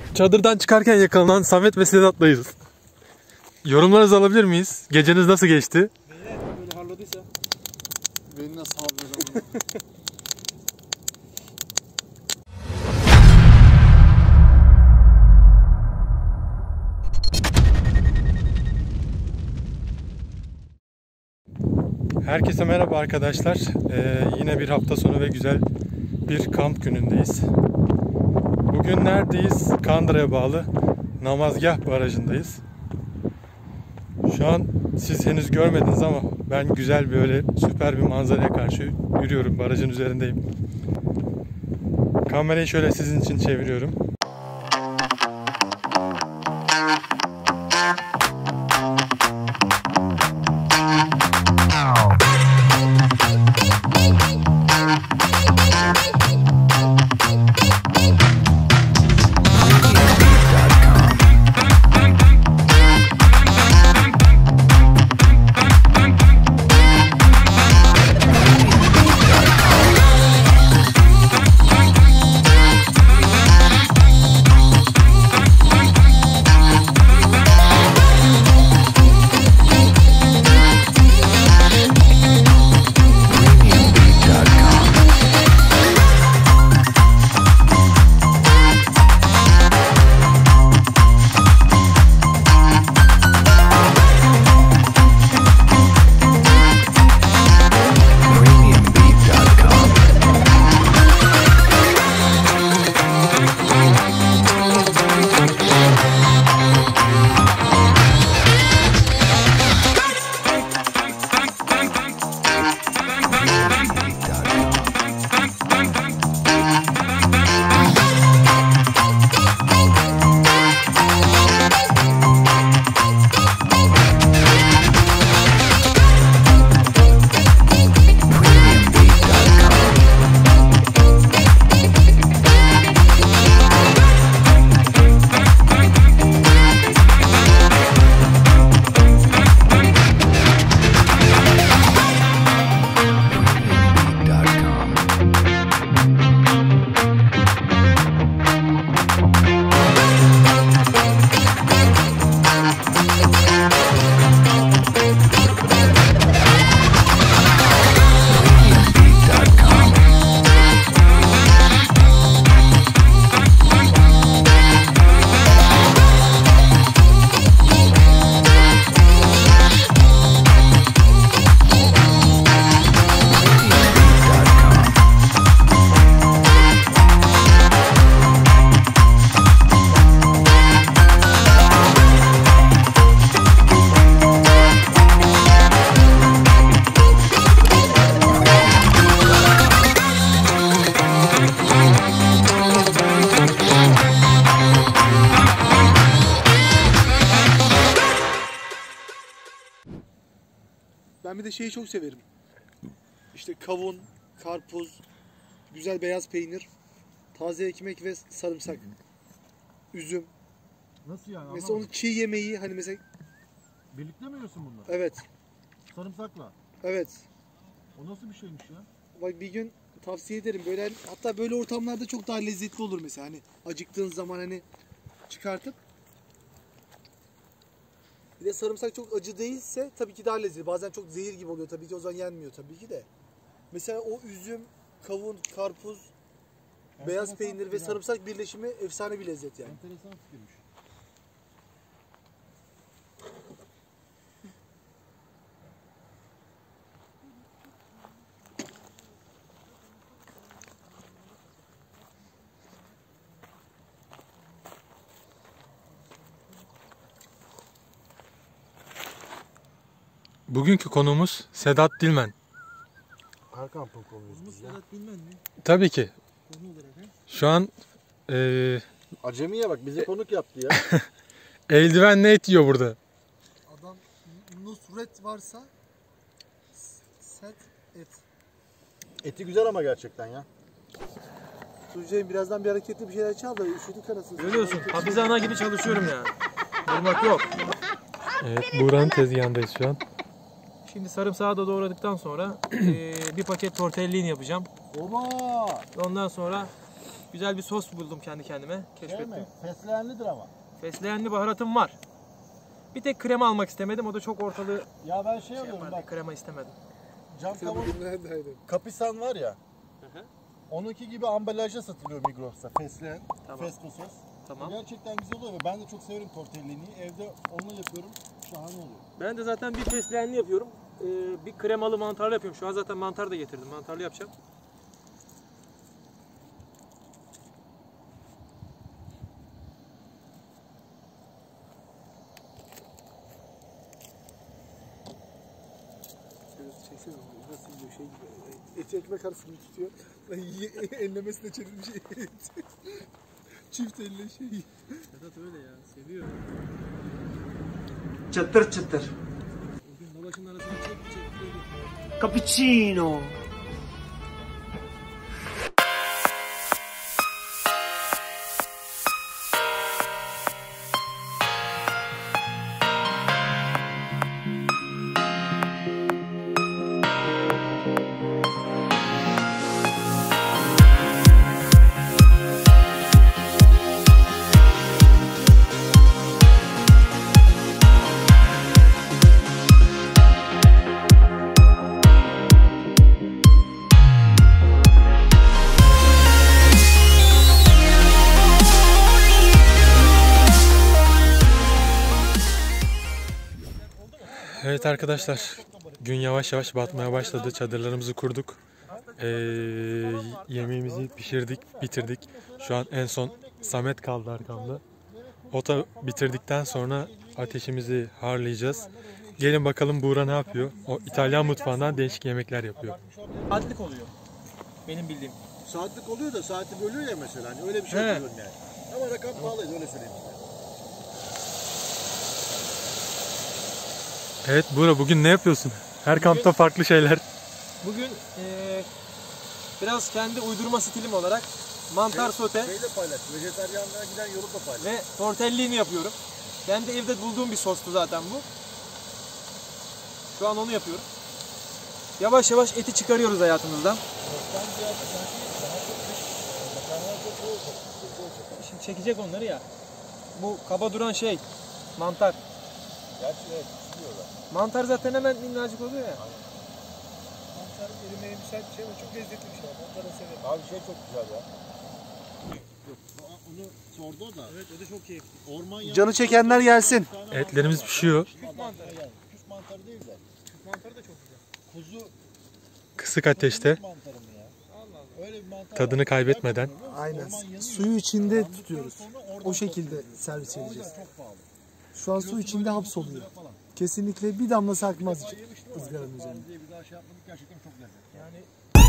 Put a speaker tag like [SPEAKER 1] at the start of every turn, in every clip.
[SPEAKER 1] Çadırdan çıkarken yakalanan Samet ve Sedat'layız. Yorumlarınızı alabilir miyiz? Geceniz nasıl geçti?
[SPEAKER 2] Beyler böyle harladıysa.
[SPEAKER 3] Beni nasıl harladın?
[SPEAKER 1] Herkese merhaba arkadaşlar. Yine bir hafta sonu ve güzel bir kamp günündeyiz. Bugün neredeyiz? Kandıra'ya bağlı Namazgah Barajı'ndayız. Şu an siz henüz görmediniz ama ben güzel böyle süper bir manzaraya karşı yürüyorum. Barajın üzerindeyim. Kamerayı şöyle sizin için çeviriyorum.
[SPEAKER 2] Ben bir de şeyi çok severim. İşte kavun, karpuz, güzel beyaz peynir, taze ekmek ve sarımsak. Üzüm.
[SPEAKER 3] Nasıl yani?
[SPEAKER 2] Mesela onu çiğ yemeği hani mesela...
[SPEAKER 3] Birlikte mi yiyorsun bunları?
[SPEAKER 2] Evet.
[SPEAKER 3] Sarımsakla.
[SPEAKER 2] Evet.
[SPEAKER 3] O nasıl bir şeymiş ya?
[SPEAKER 2] Bak bir gün tavsiye ederim. Böyle hatta böyle ortamlarda çok daha lezzetli olur mesela. Hani acıktığın zaman hani çıkartıp. Bir de sarımsak çok acı değilse tabii ki daha lezzetli. Bazen çok zehir gibi oluyor tabii ki, o zaman yenmiyor tabii ki de. Mesela o üzüm, kavun, karpuz, beyaz peynir ve sarımsak birleşimi efsane bir lezzet yani.
[SPEAKER 3] Enteresan fikirmiş.
[SPEAKER 1] Bugünkü konuğumuz Sedat Dilmen.
[SPEAKER 3] Her kampın konumuz biz ya.
[SPEAKER 2] Sedat Bilmen mi?
[SPEAKER 1] Tabii ki.
[SPEAKER 2] Konu olarak he?
[SPEAKER 1] Şu an
[SPEAKER 3] Acemiye bak bize konuk yaptı ya.
[SPEAKER 1] eldivenle et yiyor burada.
[SPEAKER 2] Adam Nusret varsa set et.
[SPEAKER 3] Eti güzel ama gerçekten ya.
[SPEAKER 2] Tuncay'ın birazdan bir hareketli bir şeyler çal da üşüdük arasında.
[SPEAKER 4] Görüyorsun, hafize ana gibi çalışıyorum ya. Durmak yok.
[SPEAKER 1] Evet, Buğra'nın tezgahındayız şu an.
[SPEAKER 4] Şimdi sarımsağı da doğradıktan sonra bir paket tortellini yapacağım.
[SPEAKER 3] Oba!
[SPEAKER 4] Ondan sonra Güzel bir sos buldum kendi kendime. Keşfettim.
[SPEAKER 3] Fesleğenlidir ama.
[SPEAKER 4] Fesleğenli baharatım var. Bir tek krema almak istemedim. O da çok ortalığı
[SPEAKER 3] Ya ben şey alıyorum
[SPEAKER 4] yapardı.
[SPEAKER 3] bak.
[SPEAKER 4] Krema istemedim.
[SPEAKER 3] Cam
[SPEAKER 2] Sen
[SPEAKER 3] kavanoz
[SPEAKER 2] bugün neredeydin?
[SPEAKER 3] kapisan var ya. Onunki gibi ambalajda satılıyor Migros'ta. Fesleğen,
[SPEAKER 4] Tamam.
[SPEAKER 3] pesto sos.
[SPEAKER 4] Tamam.
[SPEAKER 3] Gerçekten güzel oluyor ve ben de çok severim tortellini'yi. Evde onunla yapıyorum. Şahane oluyor.
[SPEAKER 4] Ben de zaten bir fesleğenli yapıyorum. Bir kremalı mantarlı yapıyorum. Şu an zaten mantar da getirdim. Mantarlı yapacağım.
[SPEAKER 2] Çeksene onu. Nasıl yiyor şey gibi. Eti ekmek arasını tutuyor. Enlemesine çevirmiş et. Çift elle şey.
[SPEAKER 4] Sedat öyle ya. Seviyor.
[SPEAKER 5] Çıtır çıtır.
[SPEAKER 4] Bugün lavaşın arasını çek.
[SPEAKER 5] Cappuccino.
[SPEAKER 1] Evet arkadaşlar, gün yavaş yavaş batmaya başladı. Çadırlarımızı kurduk. Yemeğimizi pişirdik, bitirdik. Şu an en son Samet kaldı arkamda. O da bitirdikten sonra ateşimizi harlayacağız. Gelin bakalım Buğra ne yapıyor? O İtalyan mutfağından değişik yemekler yapıyor.
[SPEAKER 4] Saatlik oluyor. Benim bildiğim.
[SPEAKER 3] Saatlik oluyor da saati bölüyor ya mesela. Hani öyle bir şey
[SPEAKER 4] He.
[SPEAKER 3] yapıyorum yani. Ama rakam pahalıydı öyle söyleyeyim size.
[SPEAKER 1] Evet Buğra, bugün ne yapıyorsun? Her kampta farklı şeyler.
[SPEAKER 4] Bugün biraz kendi uydurma stilim olarak mantar sote
[SPEAKER 3] Şeyle paylaş. Vejetaryanlığa giden yolu da paylaş.
[SPEAKER 4] ve tortellini yapıyorum. Kendi evde bulduğum bir sostu zaten bu. Şu an onu yapıyorum. Yavaş yavaş eti çıkarıyoruz hayatımızdan. Şimdi çekecek onları ya. Bu kaba duran şey mantar.
[SPEAKER 3] Gerçi evet çıkıyorlar.
[SPEAKER 4] Mantar zaten hemen minnacık oluyor ya.
[SPEAKER 2] Mantar erimeye müsait bir şey ama çok lezzetli bir şey. Mantarı severim.
[SPEAKER 3] Abi şey çok güzel ya. Onu sordu da.
[SPEAKER 4] Evet o da çok keyifli.
[SPEAKER 3] Orman
[SPEAKER 2] Canı çekenler gelsin.
[SPEAKER 1] Etlerimiz pişiyor.
[SPEAKER 3] Küf mantarı yani. Küf mantarı değil de.
[SPEAKER 4] Küf mantarı da çok güzel.
[SPEAKER 3] Kuzu
[SPEAKER 1] Kısık ateşte
[SPEAKER 3] mantarı mı ya?
[SPEAKER 4] Allah Allah.
[SPEAKER 3] Öyle bir mantar
[SPEAKER 1] tadını
[SPEAKER 3] var.
[SPEAKER 1] kaybetmeden.
[SPEAKER 2] Aynen.
[SPEAKER 3] Orman yanıyor.
[SPEAKER 2] Suyu içinde
[SPEAKER 3] Yandıktan
[SPEAKER 2] tutuyoruz.
[SPEAKER 3] sonra oradan
[SPEAKER 2] O şekilde
[SPEAKER 3] topluyoruz.
[SPEAKER 2] servis
[SPEAKER 3] O
[SPEAKER 2] edeceğiz.
[SPEAKER 3] yüzden çok pahalı.
[SPEAKER 2] Şu an su içinde hapsoluyor. Kesinlikle bir damla sarkmaz ızgaranın üzerine.
[SPEAKER 3] Bir daha şey yapmadık gerçekten çok lezzetli.
[SPEAKER 4] Yani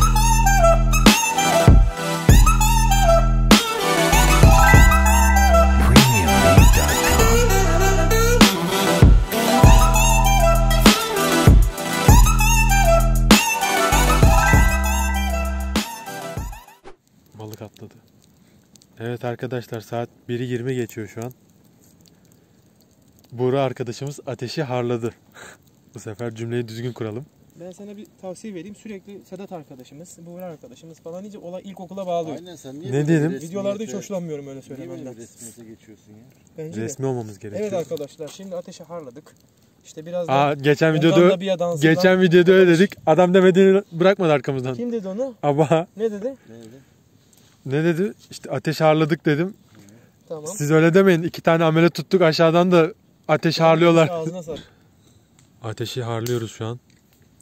[SPEAKER 1] Balık atladı. Evet arkadaşlar, saat 1:20 geçiyor şu an. Buğra arkadaşımız ateşi harladı. Bu sefer cümleyi düzgün kuralım.
[SPEAKER 4] ben sana bir tavsiye vereyim. Sürekli Sedat arkadaşımız, Buğra arkadaşımız falan iyice olay ilkokula bağlıyor.
[SPEAKER 3] Aynen sen niye
[SPEAKER 1] Ne
[SPEAKER 3] böyle
[SPEAKER 1] diyelim?
[SPEAKER 3] bir
[SPEAKER 4] Videolarda hiç
[SPEAKER 3] resmiyete-
[SPEAKER 4] hoşlanmıyorum öyle
[SPEAKER 3] Niye böyle
[SPEAKER 4] söylemenden.
[SPEAKER 3] bir resmiyete geçiyorsun ya?
[SPEAKER 4] Bence de.
[SPEAKER 1] Resmi olmamız gerekiyor.
[SPEAKER 4] Evet arkadaşlar, şimdi ateşi harladık. İşte biraz
[SPEAKER 1] Aa, geçen
[SPEAKER 4] ondan
[SPEAKER 1] videoda
[SPEAKER 4] da bir dansından-
[SPEAKER 1] geçen videoda öyle dedik. Adam demediğini bırakmadı arkamızdan.
[SPEAKER 4] Kim dedi onu?
[SPEAKER 1] Ama
[SPEAKER 4] Ne dedi?
[SPEAKER 3] Ne öyle?
[SPEAKER 1] ne dedi? İşte ateş harladık dedim.
[SPEAKER 4] Tamam.
[SPEAKER 1] Siz öyle demeyin. 2 tane amele tuttuk, aşağıdan da ateş harlıyorlar.
[SPEAKER 4] Ağzına sar.
[SPEAKER 1] Ateşi harlıyoruz şu an.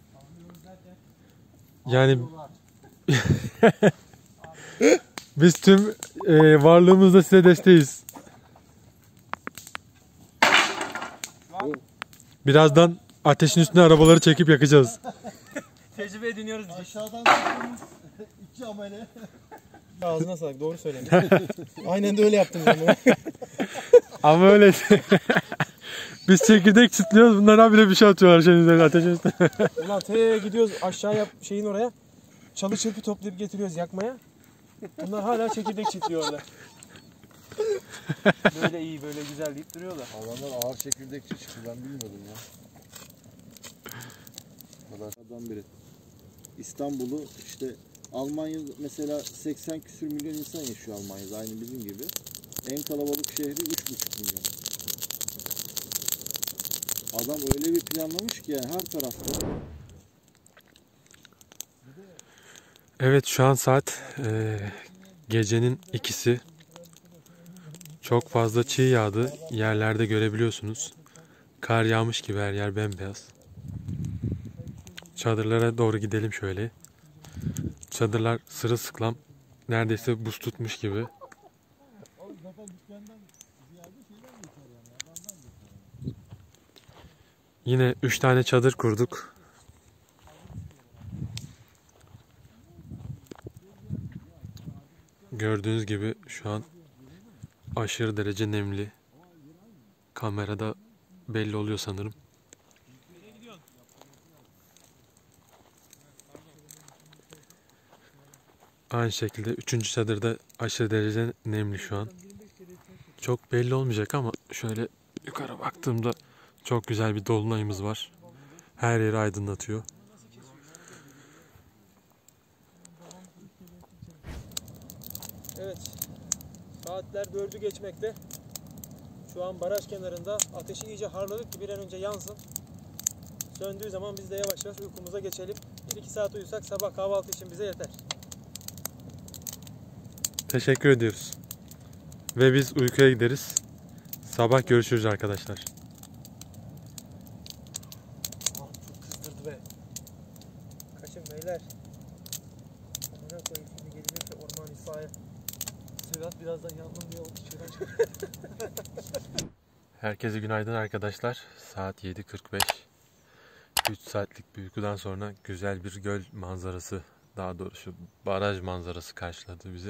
[SPEAKER 1] Yani biz tüm varlığımızla size desteğiz. Birazdan ateşin üstüne arabaları çekip yakacağız.
[SPEAKER 4] Tecrübe ediniyoruz biz.
[SPEAKER 3] Aşağıdan çıktığımız iki amele.
[SPEAKER 4] Ağzına sağlık, doğru söyledin. Aynen de öyle yaptım ben bunu.
[SPEAKER 1] Ama öyle. Biz çekirdek çitliyoruz. Bunlar habire bir şey atıyorlar şeyin üzerine, ateşin üstüne.
[SPEAKER 4] Ulan gidiyoruz aşağıya şeyin oraya. Çalı çırpı toplayıp getiriyoruz yakmaya. Bunlar hala çekirdek çitliyor orada. Böyle iyi, böyle güzel deyip duruyorlar.
[SPEAKER 3] Adamlar ağır çekirdekçi çıktı ben bilmiyordum ya. Bu kadar adam biri. İstanbul'u işte Almanya mesela 80 küsür milyon insan yaşıyor Almanya'da aynı bizim gibi. En kalabalık şehri 3,5 milyon. Adam öyle bir planlamış ki yani her tarafta.
[SPEAKER 1] Evet, şu an saat gecenin 2'si. Çok fazla çiğ yağdı. Yerlerde görebiliyorsunuz. Kar yağmış gibi, her yer bembeyaz. Çadırlara doğru gidelim şöyle. Çadırlar sırılsıklam. Neredeyse buz tutmuş gibi. Yine 3 tane çadır kurduk. Gördüğünüz gibi şu an aşırı derece nemli. Kamerada belli oluyor sanırım. Aynı şekilde 3. çadırda aşırı derece nemli şu an. Çok belli olmayacak ama şöyle yukarı baktığımda çok güzel bir dolunayımız var. Her yeri aydınlatıyor.
[SPEAKER 4] Evet. Saatler 4'ü geçmekte. Şu an baraj kenarında ateşi iyice harladık ki bir an önce yansın. Söndüğü zaman biz de yavaş yavaş uykumuza geçelim. 1-2 saat uyusak sabah kahvaltı için bize yeter.
[SPEAKER 1] Teşekkür ediyoruz. Ve biz uykuya gideriz. Sabah görüşürüz arkadaşlar.
[SPEAKER 2] Çok kızdırdı be.
[SPEAKER 4] Kaçın beyler. Amına koyayım, şimdi gelecek de orman itfaiye.
[SPEAKER 2] Sedat birazdan yandım diye o dışarıdan çıkıyor.
[SPEAKER 1] Herkese günaydın arkadaşlar. Saat 7:45. 3 saatlik bir uykudan sonra güzel bir göl manzarası, daha doğrusu baraj manzarası karşıladı bizi.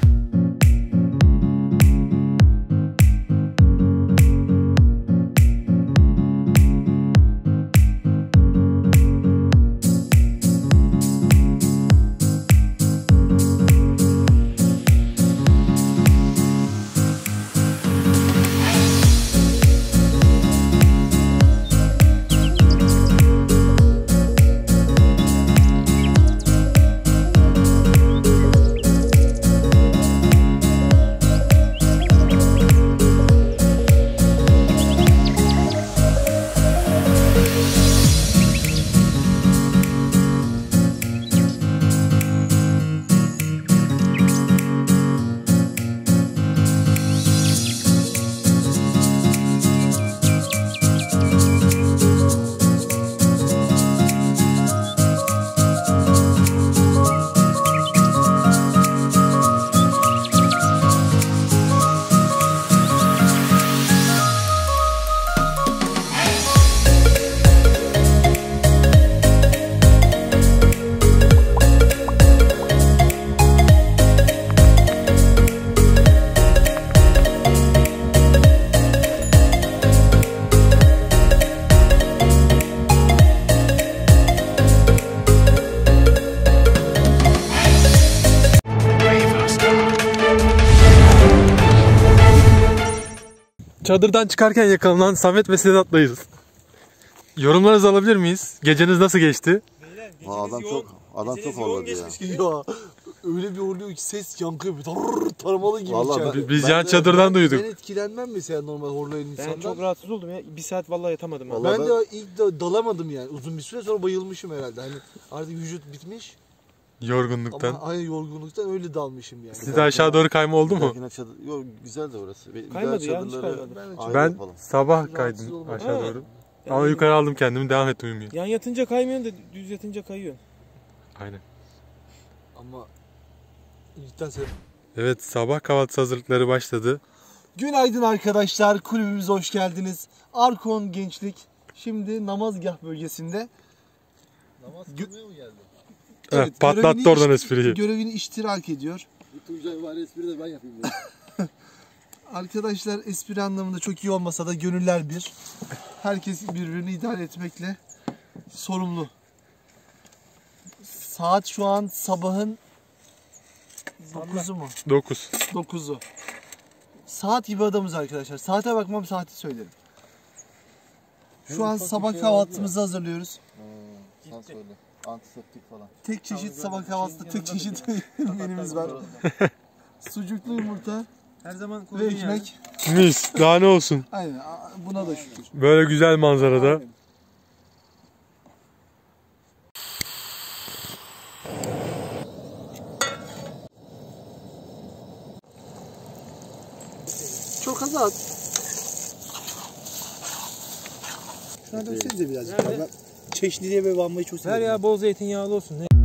[SPEAKER 1] Çadırdan çıkarken yakalanan Samet ve Sedat'layız. Yorumlarınızı alabilir miyiz? Geceniz nasıl geçti?
[SPEAKER 4] Beyler
[SPEAKER 3] Adam çok horladı ya.
[SPEAKER 2] Ya öyle bir horluyor ki ses yankı yapıyor. Taramalı gibi
[SPEAKER 3] Vallahi
[SPEAKER 2] içeride.
[SPEAKER 1] Biz yan çadırdan duyduk.
[SPEAKER 2] Ben etkilenmem mesela normal horlayan
[SPEAKER 4] Ben
[SPEAKER 2] insandan.
[SPEAKER 4] çok rahatsız oldum ya. Bir saat vallahi yatamadım. Ben.
[SPEAKER 3] Vallahi
[SPEAKER 2] Ben de ilk dalamadım yani. Uzun bir süre sonra bayılmışım herhalde. Hani artık vücut bitmiş
[SPEAKER 1] Yorgunluktan.
[SPEAKER 2] ama aynı yorgunluktan öyle dalmışım yani.
[SPEAKER 1] Siz de aşağı doğru kayma oldu mu?
[SPEAKER 3] Yok güzel de orası.
[SPEAKER 4] Kaymadı ya, hiç kaymadı.
[SPEAKER 3] ayrı
[SPEAKER 1] Ben
[SPEAKER 3] yapalım.
[SPEAKER 1] sabah
[SPEAKER 2] Rahatsız
[SPEAKER 1] kaydım
[SPEAKER 2] olmadım.
[SPEAKER 1] aşağı
[SPEAKER 4] Ha.
[SPEAKER 1] doğru. Ama yukarı aldım kendimi, devam ettim uyumaya.
[SPEAKER 4] Yan yatınca kaymıyorsun da düz yatınca kayıyorsun.
[SPEAKER 1] Aynen.
[SPEAKER 2] Ama ilkten sebep.
[SPEAKER 1] Evet, sabah kahvaltısı hazırlıkları başladı.
[SPEAKER 2] Günaydın arkadaşlar. Kulübümüze hoş geldiniz. Arkon Gençlik şimdi namazgah bölgesinde.
[SPEAKER 3] Namaz
[SPEAKER 2] Gö-
[SPEAKER 3] kılmaya mı geldi?
[SPEAKER 1] Patlattı
[SPEAKER 2] görevini
[SPEAKER 1] oradan espriyi.
[SPEAKER 2] Görevini iştirak ediyor.
[SPEAKER 3] Bir Tuncay var espri de ben yapayım. Dedim.
[SPEAKER 2] Arkadaşlar espri anlamında çok iyi olmasa da gönüller bir. Herkes birbirini idare etmekle sorumlu. Saat şu an sabahın 9'u mu?
[SPEAKER 1] 9.
[SPEAKER 2] 9'u. Saat gibi adamız arkadaşlar. Saate bakmam, saati söylerim. Şu an
[SPEAKER 3] ufak bir
[SPEAKER 2] sabah
[SPEAKER 3] şey
[SPEAKER 2] kahvaltımızı hazırlıyoruz.
[SPEAKER 3] Sen söyle. Antiseptik falan.
[SPEAKER 2] Tek çeşit sabah kahvaltıda tek çeşit menümüz var. Sucuklu yumurta
[SPEAKER 4] Her zaman
[SPEAKER 2] ve
[SPEAKER 4] koyduğun yani.
[SPEAKER 2] ekmek.
[SPEAKER 1] Mis. Daha ne olsun.
[SPEAKER 2] Aynen buna da şükür.
[SPEAKER 1] Böyle güzel manzarada.
[SPEAKER 2] Aynen. Çok az at. Şuna dönsenize birazcık.
[SPEAKER 4] Nerede?
[SPEAKER 2] Ben çeşniliğe ve banmayı çok
[SPEAKER 4] Ver
[SPEAKER 2] seviyorum.
[SPEAKER 4] ya bol zeytinyağlı olsun. Ne?